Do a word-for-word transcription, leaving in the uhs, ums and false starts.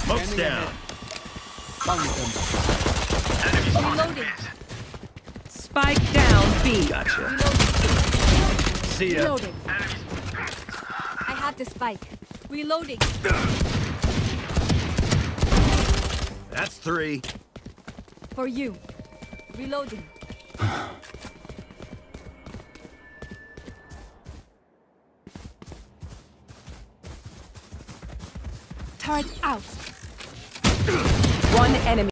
Smoke's down. Reloading. Spike down B. Gotcha. Reloading. See ya. Reloading. I have the spike. Reloading. That's three. For you. Reloading. Turret out. One enemy.